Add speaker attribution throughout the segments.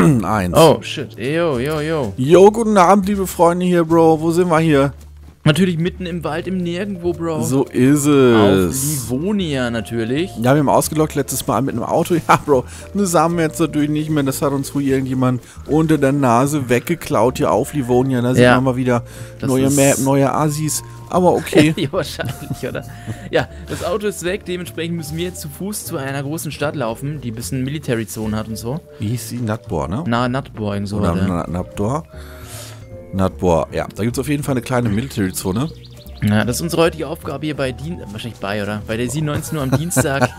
Speaker 1: Eins.
Speaker 2: Oh, shit. Yo, yo, yo.
Speaker 1: Jo, guten Abend, liebe Freunde hier, Bro. Wo sind wir hier?
Speaker 2: Natürlich mitten im Wald, im Nirgendwo, Bro.
Speaker 1: So ist
Speaker 2: Auf
Speaker 1: es.
Speaker 2: Livonia natürlich.
Speaker 1: Ja, wir haben ausgelockt letztes Mal mit einem Auto. Ja, Bro, das haben wir jetzt natürlich nicht mehr. Das hat uns wohl irgendjemand unter der Nase weggeklaut hier auf Livonia. Da sehen wir mal wieder neue Map, neue Assis. Aber okay.
Speaker 2: Ja, wahrscheinlich, oder? Ja, das Auto ist weg. Dementsprechend müssen wir jetzt zu Fuß zu einer großen Stadt laufen, die ein bisschen Military-Zone hat und so.
Speaker 1: Wie hieß die? Natbor, ne?
Speaker 2: Na, Natbor, irgend so.
Speaker 1: Oder Natbor. Natbor, ja. Da gibt es auf jeden Fall eine kleine Military-Zone.
Speaker 2: Ja, das ist unsere heutige Aufgabe hier bei wahrscheinlich oder? Bei der 19 Uhr am Dienstag.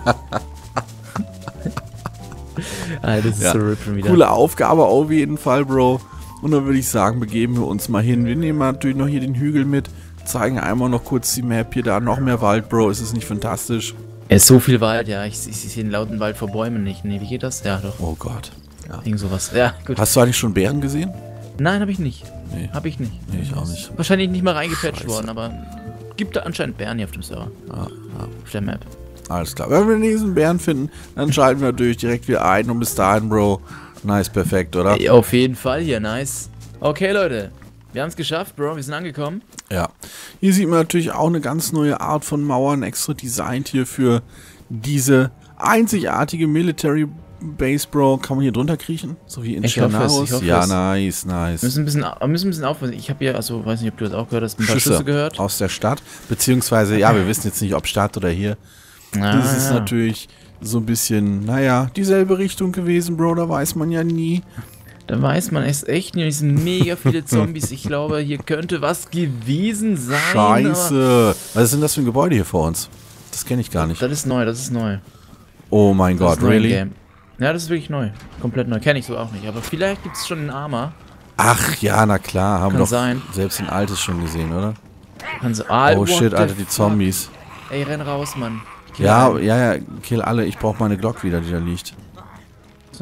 Speaker 2: Das ist so RIP schon wieder.
Speaker 1: Coole Aufgabe auf jeden Fall, Bro. Und dann würde ich sagen, begeben wir uns mal hin. Wir nehmen natürlich noch hier den Hügel mit. Zeigen einmal noch kurz die Map. Hier, da noch mehr Wald, Bro. Ist es nicht fantastisch?
Speaker 2: Es ist so viel Wald, ja. Ich sehe den lauten Wald vor Bäumen nicht. Nee, wie geht das? Ja, doch.
Speaker 1: Oh Gott. Ja.
Speaker 2: Irgend sowas. Ja, gut.
Speaker 1: Hast du eigentlich schon Bären gesehen?
Speaker 2: Nein, habe ich nicht.
Speaker 1: Nee.
Speaker 2: Habe ich nicht.
Speaker 1: Nee, ich auch nicht.
Speaker 2: Wahrscheinlich nicht mal reingepatcht worden, aber gibt da anscheinend Bären hier auf dem Server. Auf der Map.
Speaker 1: Alles klar. Wenn wir diesen Bären finden, dann schalten wir natürlich direkt wieder ein. Und bis dahin, Bro. Nice, perfekt, oder?
Speaker 2: Ey, auf jeden Fall hier, nice. Okay, Leute. Wir haben es geschafft, Bro. Wir sind angekommen.
Speaker 1: Ja. Hier sieht man natürlich auch eine ganz neue Art von Mauern. Extra designt hier für diese einzigartige Military Base, Bro. Kann man hier drunter kriechen? So wie in Chernaros? Ja, nice, nice.
Speaker 2: Wir müssen ein bisschen aufpassen. Ich habe hier, also weiß nicht, ob du das auch gehört hast, ein paar Schüsse gehört.
Speaker 1: Aus der Stadt. Beziehungsweise, ja, wir wissen jetzt nicht, ob Stadt oder hier. Das ist natürlich so ein bisschen, naja, dieselbe Richtung gewesen, Bro. Da weiß man ja nie.
Speaker 2: Da weiß man es echt nicht. Es sind mega viele Zombies. Ich glaube, hier könnte was gewesen sein.
Speaker 1: Scheiße. Was ist denn das für ein Gebäude hier vor uns? Das kenne ich gar nicht.
Speaker 2: Das ist neu, das ist neu.
Speaker 1: Oh mein Gott, really?
Speaker 2: Ja, das ist wirklich neu. Komplett neu. Kenne ich so auch nicht. Aber vielleicht gibt es schon einen Armor.
Speaker 1: Ach ja, na klar. Haben wir doch
Speaker 2: sein.
Speaker 1: Selbst ein altes schon gesehen, oder?
Speaker 2: Oh
Speaker 1: shit, Alter, die Zombies.
Speaker 2: Ey, renn raus, Mann.
Speaker 1: Ja, kill alle. Ich brauche meine Glock wieder, die da liegt.
Speaker 2: So.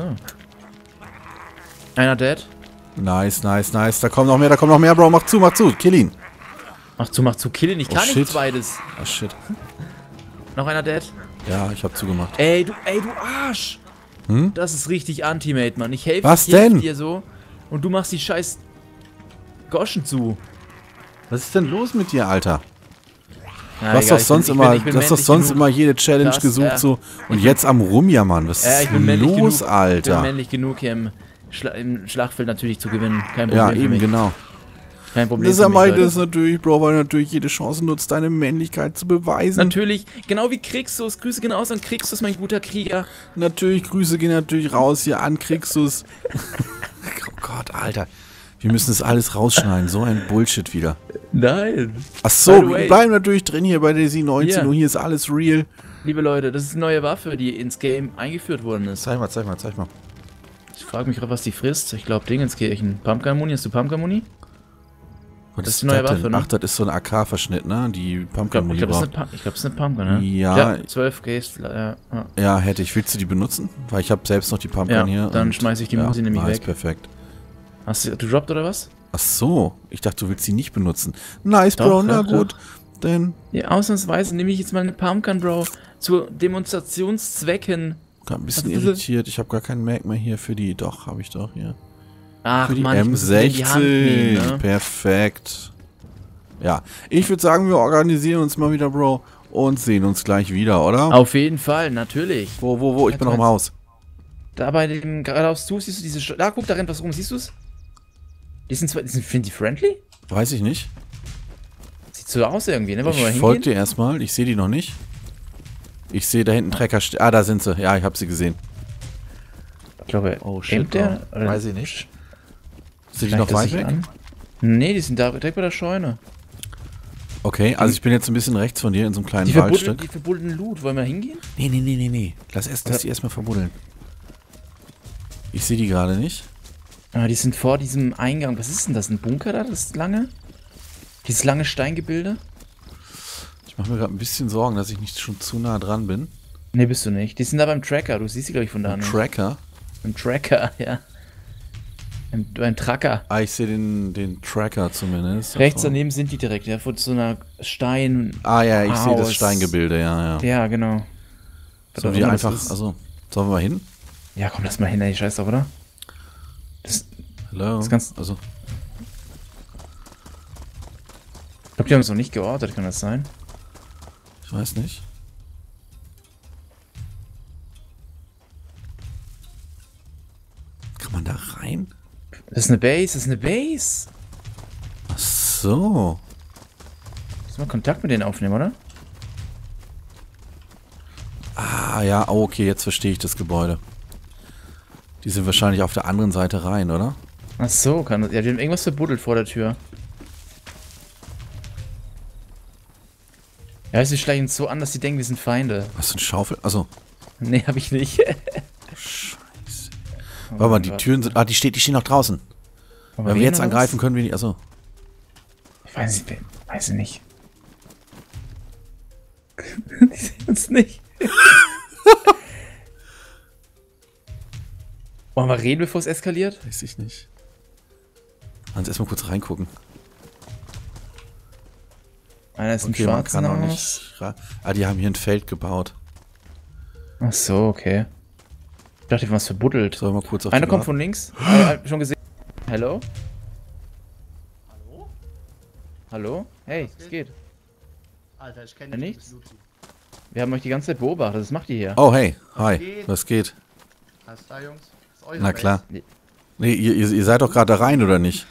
Speaker 2: Einer dead.
Speaker 1: Nice, nice, nice. Da kommt noch mehr, Bro. Mach zu, kill ihn.
Speaker 2: Mach zu, kill ihn. Ich kann nicht beides.
Speaker 1: Oh, shit.
Speaker 2: Noch einer dead?
Speaker 1: Ja, ich hab zugemacht.
Speaker 2: Ey, du Arsch. Das ist richtig Anti-Mate, Mann. Ich helfe dir so und du machst die scheiß Goschen zu.
Speaker 1: Was ist denn los mit dir, Alter?
Speaker 2: Na,
Speaker 1: du hast doch sonst immer jede Challenge gesucht so und jetzt am Rumjammern. Was ist los, Alter?
Speaker 2: Ich bin männlich genug hier im Schlachtfeld natürlich zu gewinnen. Kein Problem.
Speaker 1: Ja, eben genau.
Speaker 2: Kein Problem.
Speaker 1: Das meint es natürlich, Bro, weil natürlich jede Chance nutzt, deine Männlichkeit zu beweisen.
Speaker 2: Natürlich, genau wie Krixus. Grüße gehen raus an Krixus, mein guter Krieger.
Speaker 1: Natürlich, Grüße gehen natürlich raus hier an Krixus. Oh Gott, Alter. Wir müssen das alles rausschneiden. So ein Bullshit wieder.
Speaker 2: Nein.
Speaker 1: Achso, wir bleiben natürlich drin hier bei der C19 und hier ist alles real.
Speaker 2: Liebe Leute, das ist eine neue Waffe, die ins Game eingeführt worden ist.
Speaker 1: Zeig mal.
Speaker 2: Ich frage mich gerade, was die frisst. Ich glaube, Dingenskirchen. Pumpkin-Muni, hast du Pumpkin-Muni?
Speaker 1: Das ist die neue Waffe, ne? Ach, das ist so ein AK-Verschnitt, ne? Die Pumpkin-Muni.
Speaker 2: Ich glaube, das ist eine Pumpkin, ne?
Speaker 1: Ja.
Speaker 2: 12 Case, ja.
Speaker 1: Ja, hätte ich. Willst du die benutzen? Weil ich habe selbst noch die Pumpkin hier.
Speaker 2: Dann schmeiße ich die Musi nämlich weg.
Speaker 1: Perfekt.
Speaker 2: Hast du gedroppt oder was?
Speaker 1: Ach so. Ich dachte, du willst sie nicht benutzen. Nice, Bro. Na gut. Denn.
Speaker 2: Ja, ausnahmsweise nehme ich jetzt mal eine Pumpkin, Bro. Zu Demonstrationszwecken.
Speaker 1: Ein bisschen irritiert. Ich habe gar keinen Mag mehr hier für die. Doch, habe ich doch hier.
Speaker 2: Ach,
Speaker 1: für die
Speaker 2: Mann,
Speaker 1: M16. Nehmen, ne? Perfekt. Ja, ich würde sagen, wir organisieren uns mal wieder, Bro. Und sehen uns gleich wieder, oder?
Speaker 2: Auf jeden Fall, natürlich.
Speaker 1: Wo? Ich bin noch im Haus.
Speaker 2: Da bei dem geradeaus zu, siehst du diese... Da, guck, da rennt was rum. Siehst du es? Sind die friendly?
Speaker 1: Weiß ich nicht.
Speaker 2: Sieht so aus irgendwie, ne?
Speaker 1: Ich folge dir erstmal. Ich sehe die noch nicht. Ich sehe da hinten Trecker. Ah, da sind sie. Ja, ich habe sie gesehen.
Speaker 2: Ich glaube,
Speaker 1: oh shit, weiß ich nicht. Sind die noch weit weg?
Speaker 2: Nee, die sind da direkt bei der Scheune.
Speaker 1: Okay, also ich bin jetzt ein bisschen rechts von dir in so einem kleinen Waldstück.
Speaker 2: Die verbuddelten Loot. Wollen wir hingehen?
Speaker 1: Nee. Lass die erstmal verbuddeln. Ich sehe die gerade nicht.
Speaker 2: Ah, die sind vor diesem Eingang. Was ist denn das? Ein Bunker da? Das lange? Dieses lange Steingebilde?
Speaker 1: Ich mache mir gerade ein bisschen Sorgen, dass ich nicht schon zu nah dran bin.
Speaker 2: Nee, bist du nicht. Die sind da beim Tracker. Du siehst sie, glaube ich, von da.
Speaker 1: Tracker?
Speaker 2: Ein Tracker, ja. Ein Tracker.
Speaker 1: Ah, ich sehe den Tracker zumindest.
Speaker 2: Rechts daneben sind die direkt, ja, vor so einer Stein...
Speaker 1: Ah ja, ich sehe das Steingebilde, ja.
Speaker 2: Ja, genau.
Speaker 1: Sollen wir einfach, also, sollen wir mal hin?
Speaker 2: Ja, komm, lass mal hin, ey, scheiß doch, oder?
Speaker 1: Hello?
Speaker 2: Das kannst,
Speaker 1: also.
Speaker 2: Ich glaube, die haben es noch nicht geortet, kann das sein?
Speaker 1: Ich weiß nicht. Kann man da rein?
Speaker 2: Das ist eine Base, das ist eine Base.
Speaker 1: Ach so.
Speaker 2: Muss mal Kontakt mit denen aufnehmen, oder?
Speaker 1: Ah, ja, oh, okay, jetzt verstehe ich das Gebäude. Die sind wahrscheinlich auf der anderen Seite rein, oder?
Speaker 2: Ach so, kann das. Ja, die haben irgendwas verbuddelt vor der Tür. Ja, sie schleichen uns so an, dass sie denken, wir sind Feinde.
Speaker 1: Was für ein Schaufel? Achso.
Speaker 2: Nee, hab ich nicht.
Speaker 1: Scheiße. Warte mal, die Türen sind. Ah, die stehen noch draußen. Wenn wir jetzt angreifen, können wir nicht. Achso.
Speaker 2: Ich weiß nicht. Die sehen uns nicht. Wollen wir reden, bevor es eskaliert?
Speaker 1: Weiß ich nicht. Lass erstmal kurz reingucken.
Speaker 2: Einer ist
Speaker 1: okay,
Speaker 2: im
Speaker 1: man
Speaker 2: schwarzen
Speaker 1: kann auch
Speaker 2: Haus.
Speaker 1: nicht. Ah, die haben hier ein Feld gebaut.
Speaker 2: Ach so, okay. Ich dachte, die haben was verbuddelt.
Speaker 1: Sollen wir mal kurz auf
Speaker 2: Einer kommt von links. Schon gesehen. Hallo?
Speaker 3: Hallo?
Speaker 2: Hallo? Hey, es geht.
Speaker 3: Alter, ich
Speaker 2: Ja,
Speaker 3: kenne
Speaker 2: nichts? Wir haben euch die ganze Zeit beobachtet. Was macht ihr hier?
Speaker 1: Oh, hey. Hi.
Speaker 3: geht?
Speaker 1: Was geht?
Speaker 3: Alles klar, Jungs? Ist eure
Speaker 1: Na
Speaker 3: Base?
Speaker 1: klar.
Speaker 2: Nee.
Speaker 1: Nee, ihr seid doch gerade da rein, oder nicht?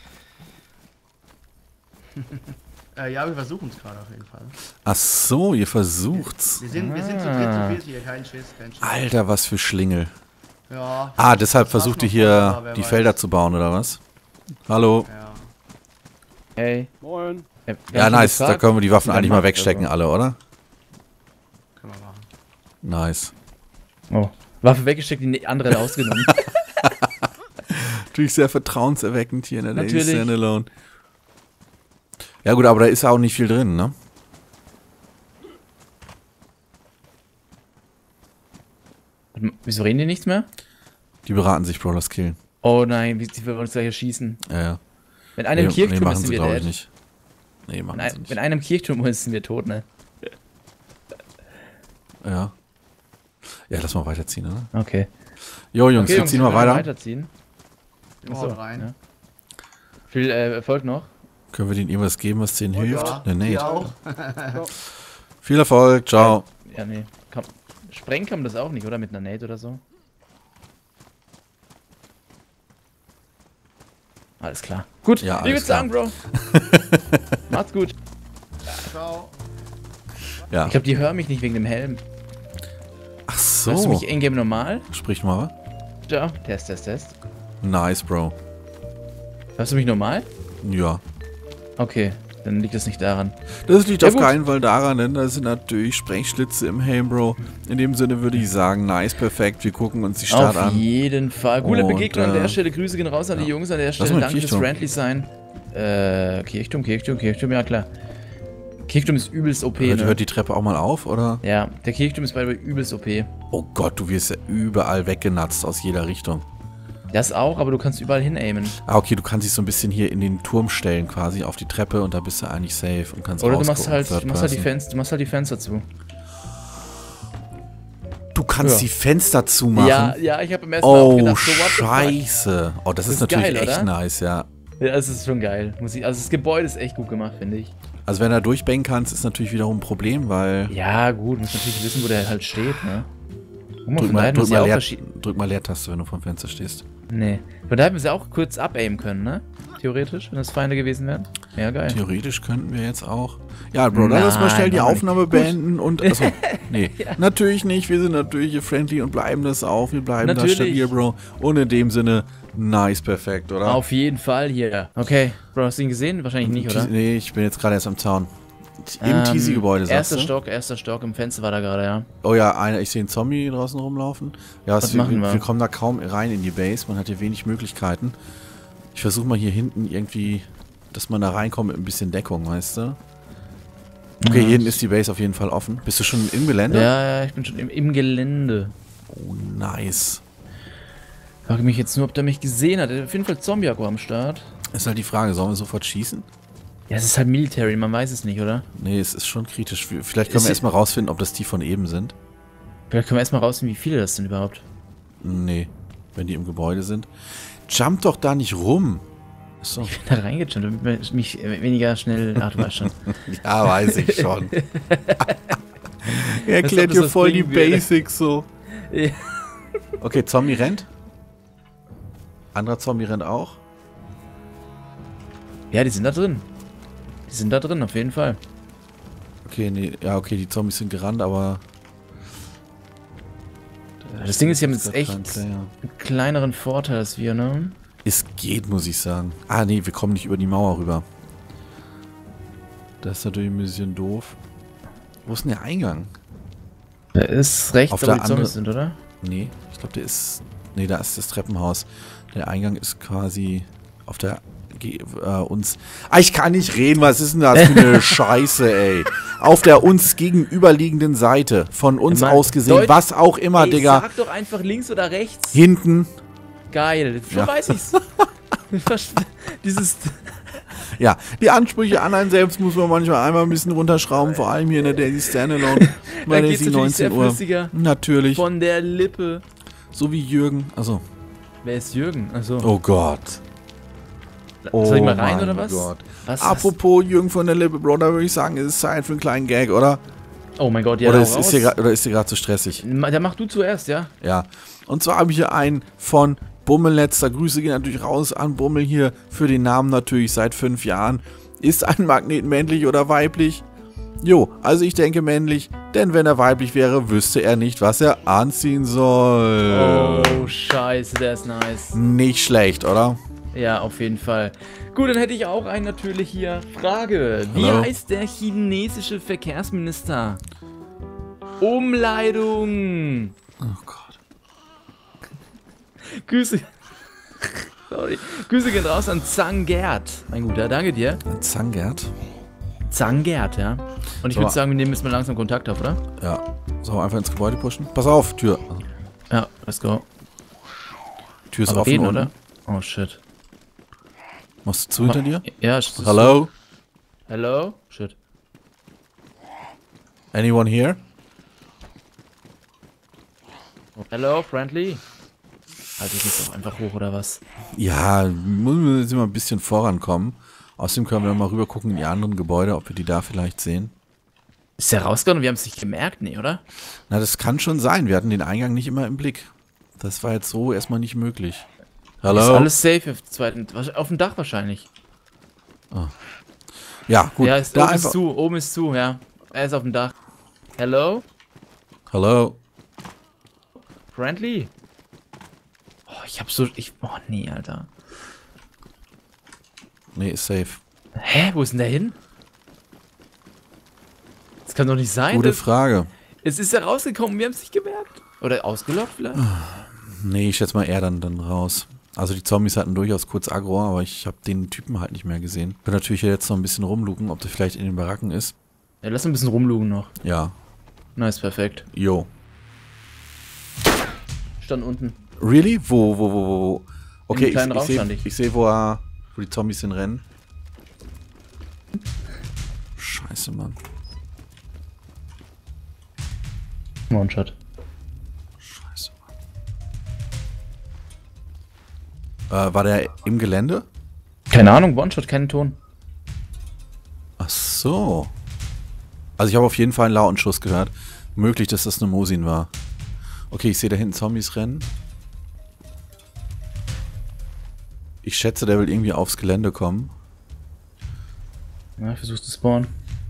Speaker 3: Ja, wir versuchen es gerade auf jeden Fall.
Speaker 1: Ach so, ihr versucht's.
Speaker 3: Wir sind zu viert hier, kein Schiss, kein Schiss.
Speaker 1: Alter, was für Schlingel.
Speaker 3: Ja.
Speaker 1: Ah, deshalb
Speaker 3: Das war's
Speaker 1: versucht ihr
Speaker 3: noch
Speaker 1: hier
Speaker 3: vorher, wer
Speaker 1: die
Speaker 3: weiß.
Speaker 1: Felder zu bauen, oder was? Hallo.
Speaker 3: Ja.
Speaker 2: Hey.
Speaker 3: Moin.
Speaker 2: Wir
Speaker 1: Ja,
Speaker 2: haben schon
Speaker 1: nice. Da
Speaker 2: gefragt,
Speaker 1: können wir die Waffen
Speaker 2: wie der
Speaker 1: eigentlich mal
Speaker 2: macht,
Speaker 1: wegstecken, alle, oder?
Speaker 3: Können wir machen.
Speaker 1: Nice.
Speaker 2: Oh. Waffe weggesteckt, die andere rausgenommen.
Speaker 1: Natürlich sehr vertrauenserweckend hier in der Lady
Speaker 2: Natürlich.
Speaker 1: Standalone. Ja gut, aber da ist ja auch nicht viel drin, ne?
Speaker 2: Wieso reden die nichts mehr?
Speaker 1: Die beraten sich, Brawlers killen.
Speaker 2: Oh nein, die wollen uns gleich erschießen.
Speaker 1: Ja, ja.
Speaker 2: Wenn einer im Kirchturm
Speaker 1: machen
Speaker 2: ist, sind
Speaker 1: sie,
Speaker 2: wir
Speaker 1: glaube ich,
Speaker 2: dead.
Speaker 1: nicht. Nee, machen sie nicht.
Speaker 2: Wenn einer im Kirchturm ist, sind wir tot, ne?
Speaker 1: Ja. Ja, lass mal weiterziehen, oder?
Speaker 2: Okay.
Speaker 1: Jo, Jungs,
Speaker 2: Okay,
Speaker 1: wir
Speaker 2: Jungs,
Speaker 1: ziehen mal
Speaker 2: wollen
Speaker 1: weiter.
Speaker 2: weiterziehen.
Speaker 3: Wir
Speaker 2: Achso,
Speaker 3: hauen rein.
Speaker 2: ja. Viel Erfolg noch.
Speaker 1: Können wir denen irgendwas geben, was denen
Speaker 3: Oh,
Speaker 1: hilft?
Speaker 3: ja.
Speaker 1: Nee,
Speaker 3: Ihr auch.
Speaker 1: Viel Erfolg, ciao.
Speaker 2: Ja, nee. Sprengen kann man das auch nicht, oder? Mit einer Nate oder so? Alles klar. Gut,
Speaker 1: Ja,
Speaker 2: ich
Speaker 1: alles
Speaker 2: würde sagen, Bro. Macht's gut.
Speaker 3: Ciao.
Speaker 1: Ja.
Speaker 2: Ich glaube, die hören mich nicht wegen dem Helm.
Speaker 1: Ach
Speaker 2: Hörst du
Speaker 1: so.
Speaker 2: mich in-game normal?
Speaker 1: Sprich mal.
Speaker 2: Ja. Test.
Speaker 1: Nice, Bro.
Speaker 2: Hörst du mich normal?
Speaker 1: Ja.
Speaker 2: Okay, dann liegt das nicht daran.
Speaker 1: Das liegt
Speaker 2: Ja,
Speaker 1: auf
Speaker 2: gut.
Speaker 1: keinen Fall daran, denn da sind natürlich Sprengschlitze im Helm, Bro. In dem Sinne würde ich sagen, nice, perfekt. Wir gucken uns die Stadt
Speaker 2: Auf
Speaker 1: an.
Speaker 2: jeden Fall. Coole
Speaker 1: Und,
Speaker 2: Begegnung an der Stelle. Grüße gehen raus an die Jungs an der Stelle.
Speaker 1: mal
Speaker 2: Danke fürs
Speaker 1: Kirchturm.
Speaker 2: Friendly sein. Kirchturm, ja klar. Kirchturm ist übelst OP,
Speaker 1: Hört
Speaker 2: ne?
Speaker 1: die Treppe auch mal auf, oder?
Speaker 2: Ja, der Kirchturm ist bei übelst OP.
Speaker 1: Oh Gott, du wirst ja überall weggenatzt aus jeder Richtung.
Speaker 2: Das auch, aber du kannst überall hin aimen.
Speaker 1: Ah, okay, du kannst dich so ein bisschen hier in den Turm stellen, quasi auf die Treppe und da bist du eigentlich safe und kannst
Speaker 2: Oder du machst
Speaker 1: rausgucken,
Speaker 2: halt,
Speaker 1: Third Person.
Speaker 2: du machst halt die Fenster zu.
Speaker 1: Du kannst
Speaker 2: Ja.
Speaker 1: die Fenster zumachen?
Speaker 2: Ja, ich habe im ersten Mal auch
Speaker 1: Oh,
Speaker 2: gedacht, so what the fuck.
Speaker 1: scheiße. Oh, das ist natürlich
Speaker 2: geil,
Speaker 1: echt
Speaker 2: oder?
Speaker 1: nice, ja.
Speaker 2: Ja, es ist schon geil. Also das Gebäude ist echt gut gemacht, finde ich.
Speaker 1: Also wenn du da durchbänken kannst, ist natürlich wiederum ein Problem, weil...
Speaker 2: Ja, gut, musst natürlich wissen, wo der halt steht, ne? Guck mal, von daher hätten wir sie auch
Speaker 1: drück mal Leertaste, wenn du vom Fenster stehst.
Speaker 2: Nee. Von daher hätten wir sie auch kurz abaimen können, ne? Theoretisch, wenn das Feinde gewesen wären. Ja, geil.
Speaker 1: Theoretisch könnten wir jetzt auch... Ja, Bro, dann lass mal schnell die
Speaker 2: Nein,
Speaker 1: Aufnahme beenden und... Achso, nee,
Speaker 2: Ja.
Speaker 1: natürlich nicht. Wir sind natürlich hier friendly und bleiben das auch. Wir bleiben da
Speaker 2: Natürlich.
Speaker 1: stabil, Bro. Und in dem Sinne, nice, perfekt, oder?
Speaker 2: Auf jeden Fall hier. Okay, Bro, hast du ihn gesehen? Wahrscheinlich nicht, oder?
Speaker 1: Nee, ich bin jetzt gerade erst am Zaun. Im Teasy-Gebäude, sagst du?
Speaker 2: Erster Stock, im Fenster war da gerade, ja.
Speaker 1: Oh ja, ich sehe einen Zombie draußen rumlaufen. Ja,
Speaker 2: Was machen wir?
Speaker 1: Wir kommen da kaum rein in die Base. Man hat hier wenig Möglichkeiten. Ich versuche mal hier hinten irgendwie, dass man da reinkommt mit ein bisschen Deckung, weißt du? Okay, hier hinten ist die Base auf jeden Fall offen. Bist du schon im Gelände?
Speaker 2: Ja, ich bin schon im Gelände.
Speaker 1: Oh, nice.
Speaker 2: Frage mich jetzt nur, ob der mich gesehen hat. Er hat auf jeden Fall Zombie-Akku am Start.
Speaker 1: Ist halt die Frage, sollen wir sofort schießen?
Speaker 2: Ja, es ist halt Military, man weiß es nicht, oder?
Speaker 1: Nee, es ist schon kritisch. Vielleicht können wir erstmal rausfinden, ob das die von eben sind.
Speaker 2: Vielleicht können wir erstmal rausfinden, wie viele das sind überhaupt.
Speaker 1: Nee, wenn die im Gebäude sind. jump doch da nicht rum.
Speaker 2: So. Ich bin da reingejumpt, damit mich weniger schnell... Ach, du weißt schon.
Speaker 1: Ja, weiß ich schon. Er erklärt dir voll die Basics so. Ja. Okay, Zombie rennt. Anderer Zombie rennt auch.
Speaker 2: Ja, die sind da drin. Die sind da drin, auf jeden Fall.
Speaker 1: Okay, nee, ja, okay, die Zombies sind gerannt, aber...
Speaker 2: Das Ding ist, sie haben jetzt echt einen kleineren Vorteil als wir, ne?
Speaker 1: Es geht, muss ich sagen. Ah, nee, wir kommen nicht über die Mauer rüber. Das ist natürlich ein bisschen doof. Wo ist denn der Eingang?
Speaker 2: Der ist rechts, wo die Zombies sind, oder?
Speaker 1: Nee, ich glaube, der ist... Nee, da ist das Treppenhaus. Der Eingang ist quasi auf der... uns... Ah, ich kann nicht reden, was ist denn das für eine Scheiße, ey. Auf der uns gegenüberliegenden Seite. Von uns aus gesehen, was auch immer, ey, Digga.
Speaker 2: Sag doch einfach links oder rechts.
Speaker 1: Hinten.
Speaker 2: Geil, so weiß ich's. Dieses...
Speaker 1: Ja, die Ansprüche an einen selbst muss man manchmal einmal ein bisschen runterschrauben, vor allem hier in der Daisy Standalone. Bei Daisy 19 Uhr. Natürlich.
Speaker 2: Von der Lippe.
Speaker 1: So wie Jürgen. Also.
Speaker 2: Wer ist Jürgen? Also.
Speaker 1: Oh Gott.
Speaker 2: Soll ich mal rein oder was?
Speaker 1: Gott. Apropos Jürgen von der Lippe, Bro, da würde ich sagen, es ist Zeit für einen kleinen Gag, oder?
Speaker 2: Oh mein Gott, ja.
Speaker 1: Oder ist dir gerade zu stressig?
Speaker 2: Der mach du zuerst, ja?
Speaker 1: Ja. Und zwar habe ich hier einen von Bummelletzter. Grüße gehen natürlich raus an Bummel hier für den Namen natürlich seit 5 Jahren. Ist ein Magnet männlich oder weiblich? Jo, also ich denke männlich, denn wenn er weiblich wäre, wüsste er nicht, was er anziehen soll.
Speaker 2: Oh, scheiße, der ist nice.
Speaker 1: Nicht schlecht, oder?
Speaker 2: Ja, auf jeden Fall. Gut, dann hätte ich auch einen natürlich hier. Frage, wie heißt der chinesische Verkehrsminister? Umleitung.
Speaker 1: Oh Gott.
Speaker 2: Grüße. Sorry. Grüße gehen raus an Zangert. Mein Guter, danke dir.
Speaker 1: Zangert?
Speaker 2: Zangert, ja. Und ich würde sagen, wir nehmen jetzt mal langsam Kontakt auf, oder?
Speaker 1: Ja. So, einfach ins Gebäude pushen. Pass auf, Tür.
Speaker 2: Ja, let's go.
Speaker 1: Tür ist offen,
Speaker 2: reden, oder? Oh, shit.
Speaker 1: Machst du zu hinter dir?
Speaker 2: Ja,
Speaker 1: Hallo?
Speaker 2: Hello? Shit.
Speaker 1: Anyone here?
Speaker 2: Hello, friendly? Halte ich jetzt auch einfach hoch, oder was?
Speaker 1: Ja, müssen wir jetzt mal ein bisschen vorankommen. Außerdem können wir mal rüber gucken in die anderen Gebäude, ob wir die da vielleicht sehen.
Speaker 2: Ist der rausgegangen und wir haben es nicht gemerkt? Nee, oder?
Speaker 1: Na, das kann schon sein. Wir hatten den Eingang nicht immer im Blick. Das war jetzt so erstmal nicht möglich. Hallo?
Speaker 2: Ist alles safe auf dem Dach wahrscheinlich.
Speaker 1: Oh. Ja, gut.
Speaker 2: Ja, oben ist zu, ja. Er ist auf dem Dach. Hello?
Speaker 1: Hallo?
Speaker 2: Friendly? Oh, nee, Alter.
Speaker 1: Nee, ist safe.
Speaker 2: Hä? Wo ist denn der hin? Das kann doch nicht sein.
Speaker 1: Gute Frage.
Speaker 2: Es ist ja rausgekommen, wir haben es nicht gemerkt. Oder ausgelockt vielleicht?
Speaker 1: Nee, ich schätze mal eher dann raus. Also die Zombies hatten durchaus kurz Aggro, aber ich habe den Typen halt nicht mehr gesehen. Bin natürlich jetzt noch ein bisschen rumluken, ob der vielleicht in den Baracken ist.
Speaker 2: Ja, lass ein bisschen rumlugen noch.
Speaker 1: Ja.
Speaker 2: Nice, perfekt.
Speaker 1: Jo.
Speaker 2: Stand unten.
Speaker 1: Really? Wo? Okay,
Speaker 2: ich
Speaker 1: sehe, wo die Zombies hinrennen. Scheiße, Mann.
Speaker 2: One-Shot.
Speaker 1: Scheiße, Mann. War der im Gelände?
Speaker 2: Keine Ahnung, One-Shot, keinen Ton.
Speaker 1: Ach so. Also ich habe auf jeden Fall einen lauten Schuss gehört. Möglich, dass das eine Mosin war. Okay, ich sehe da hinten Zombies rennen. Ich schätze, der will irgendwie aufs Gelände kommen.
Speaker 2: Ja, ich versuche zu spawnen.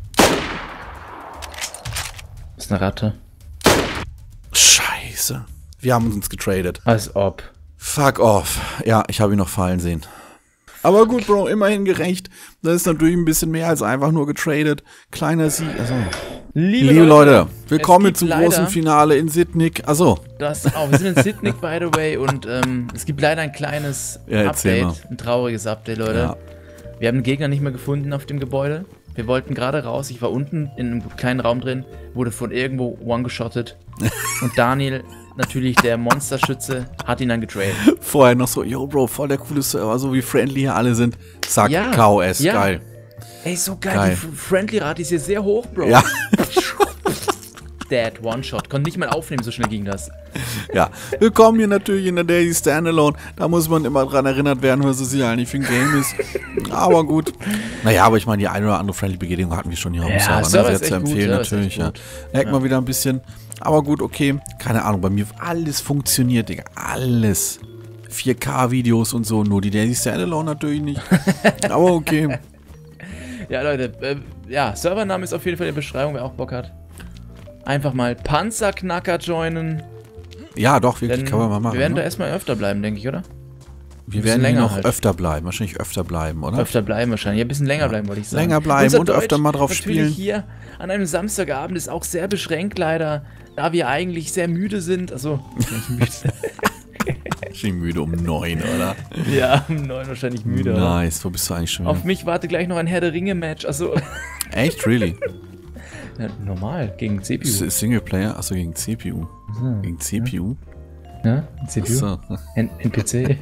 Speaker 2: Das ist eine Ratte.
Speaker 1: Scheiße. Wir haben uns getradet.
Speaker 2: Als ob.
Speaker 1: Fuck off. Ja, ich habe ihn noch fallen sehen. Aber gut, Bro, immerhin gerecht. Das ist natürlich ein bisschen mehr als einfach nur getradet. Kleiner Sieg. Also. Liebe Leute, willkommen zum großen Finale in Sydnick. Also.
Speaker 2: Das auch. Wir sind in Sydnick, by the way. Und es gibt leider ein kleines Update. Ein trauriges Update, Leute. Ja. Wir haben den Gegner nicht mehr gefunden auf dem Gebäude. Wir wollten gerade raus. Ich war unten in einem kleinen Raum drin. Wurde von irgendwo one-geshottet. Und Daniel, natürlich der Monsterschütze, hat ihn dann getradet.
Speaker 1: Vorher noch so, yo Bro, voll der coole Server, so wie friendly hier alle sind. Zack, ja, KOS, ja. Geil.
Speaker 2: Ey, so geil. Die Friendly-Rate ist hier sehr hoch, Bro.
Speaker 1: Ja.
Speaker 2: dead, One-Shot. Konnte nicht mal aufnehmen, so schnell ging das.
Speaker 1: Ja, willkommen hier natürlich in der Daisy Standalone. Da muss man immer dran erinnert werden, was es hier eigentlich für ein Game ist. Aber gut. Naja, aber ich meine, die eine oder andere Friendly Begegnung hatten wir schon hier auf dem Server. Sehr zu empfehlen natürlich. Ja. Merkt mal wieder ein bisschen. Aber gut, okay. Keine Ahnung, bei mir alles funktioniert, Digga. Alles. 4K-Videos und so. Nur die Daisy Standalone natürlich nicht. Aber okay.
Speaker 2: Ja, Leute. Ja, Servername ist auf jeden Fall in der Beschreibung, wer auch Bock hat. Einfach mal Panzerknacker joinen.
Speaker 1: Ja, doch, wirklich, kann man mal machen.
Speaker 2: Wir werden da erstmal öfter bleiben, denke ich, oder?
Speaker 1: Wir werden länger noch halt. Öfter bleiben, wahrscheinlich öfter bleiben, oder?
Speaker 2: Öfter bleiben wahrscheinlich, ja, ein bisschen länger bleiben, wollte ich sagen.
Speaker 1: Länger bleiben und öfter mal drauf spielen.
Speaker 2: Hier an einem Samstagabend ist auch sehr beschränkt leider, da wir eigentlich sehr müde sind. Achso,
Speaker 1: ich bin müde um 9, oder?
Speaker 2: Ja, um 9 wahrscheinlich müde.
Speaker 1: Nice, wo bist du eigentlich schon wieder?
Speaker 2: Auf mich warte gleich noch ein Herr der Ringe-Match, achso.
Speaker 1: Echt, really?
Speaker 2: Ja, normal, gegen CPU.
Speaker 1: Singleplayer? Achso, gegen CPU.
Speaker 2: So,
Speaker 1: gegen CPU?
Speaker 2: Ja, CPU.
Speaker 1: So.
Speaker 2: NPC.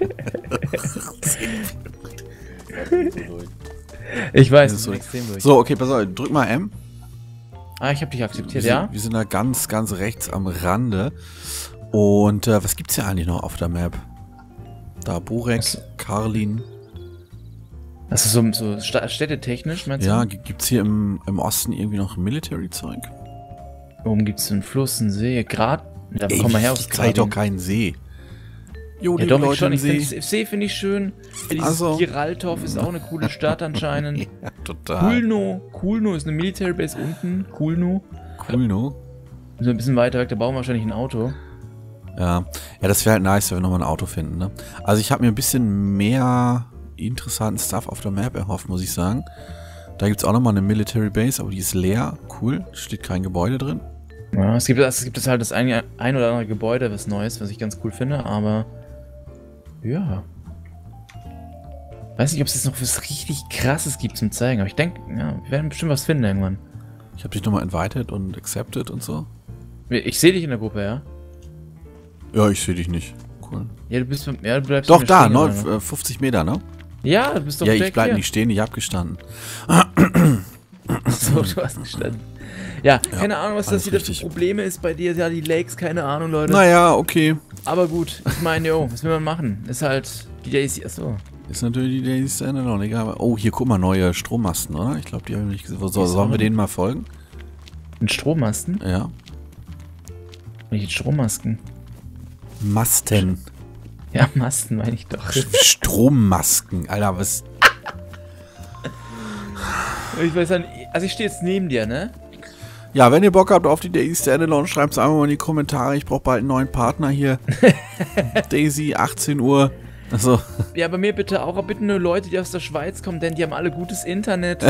Speaker 2: Ich weiß, das ist extrem durch.
Speaker 1: So, okay, pass auf, drück mal M.
Speaker 2: Ah, ich habe dich akzeptiert, ja?
Speaker 1: Wir sind da ganz, ganz rechts am Rande. Und was gibt's hier eigentlich noch auf der Map? Da Burek, Karlin.
Speaker 2: Also so städtetechnisch, meinst du?
Speaker 1: Ja, gibt's hier im Osten irgendwie noch Military-Zeug?
Speaker 2: Oben gibt's einen Fluss, einen See, Grad. Da komm mal her aus
Speaker 1: Ich zeig doch keinen See.
Speaker 2: Jo, ja, doch, Leute, schon. See finde ich schön. Also. Giraltov ist auch eine coole Stadt anscheinend.
Speaker 1: Ja, total.
Speaker 2: Kulno ist eine Military Base unten. Kulno. So ein bisschen weiter weg, da bauen wir wahrscheinlich ein Auto.
Speaker 1: Ja, das wäre halt nice, wenn wir nochmal ein Auto finden, ne? Also ich habe mir ein bisschen mehr interessanten Stuff auf der Map erhofft, muss ich sagen. Da gibt es auch nochmal eine Military Base, aber die ist leer. Cool, steht kein Gebäude drin.
Speaker 2: Ja, es gibt halt das ein oder andere Gebäude, was Neues, was ich ganz cool finde, aber ja. Weiß nicht, ob es jetzt noch was richtig Krasses gibt zum Zeigen, aber ich denke, ja, wir werden bestimmt was finden irgendwann.
Speaker 1: Ich habe dich nochmal invited und accepted und so.
Speaker 2: Ich sehe dich in der Gruppe, ja?
Speaker 1: Ja, ich sehe dich nicht. Cool.
Speaker 2: Ja, du bleibst
Speaker 1: doch da, stehen, 50 Meter, ne?
Speaker 2: Ja, du bist doch
Speaker 1: ja, ich bleib nicht stehen, ich hab gestanden.
Speaker 2: So, du hast gestanden. Ja, keine Ahnung, was das wieder für Probleme ist bei dir. Ja, die Lakes, keine Ahnung, Leute.
Speaker 1: Naja, okay.
Speaker 2: Aber gut, ich meine, was will man machen? Ist halt die Daisy, achso.
Speaker 1: Ist natürlich die Daisy Standalone, egal. Oh, hier, guck mal, neue Strommasten, oder? Ich glaube, die haben wir nicht gesehen. Sollen wir denen mal folgen?
Speaker 2: Ein Strommasten?
Speaker 1: Ja.
Speaker 2: Welche Strommasken?
Speaker 1: Masten.
Speaker 2: Ja, Masten meine ich doch.
Speaker 1: Strommasken, Alter, was...
Speaker 2: Ich weiß nicht, also ich stehe jetzt neben dir, ne?
Speaker 1: Ja, wenn ihr Bock habt auf die Daisy Standalone, schreibt es einfach mal in die Kommentare. Ich brauche bald einen neuen Partner hier. Daisy, 18 Uhr. Also. Ja,
Speaker 2: bei mir bitte auch. Bitte nur Leute, die aus der Schweiz kommen, denn die haben alle gutes Internet.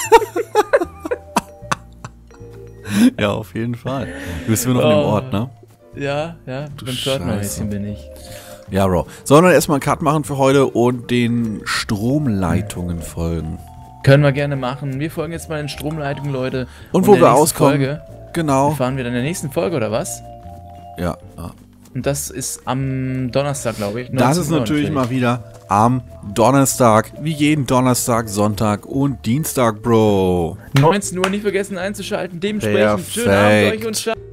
Speaker 1: Ja, auf jeden Fall. Du bist nur noch in dem Ort, ne?
Speaker 2: Ja, beim Pförtnerhäuschen bin ich.
Speaker 1: Ja, Bro. Sollen wir erstmal einen Cut machen für heute und den Stromleitungen folgen?
Speaker 2: Können wir gerne machen. Wir folgen jetzt mal den Stromleitungen, Leute.
Speaker 1: Und wo wir auskommen.
Speaker 2: Folge,
Speaker 1: genau.
Speaker 2: Fahren wir dann in der nächsten Folge, oder was?
Speaker 1: Ja.
Speaker 2: Und das ist am Donnerstag, glaube ich.
Speaker 1: Das ist natürlich mal wieder am Donnerstag. Wie jeden Donnerstag, Sonntag und Dienstag, Bro.
Speaker 2: 19 Uhr, nicht vergessen einzuschalten. Dementsprechend schönen Abend euch und ciao.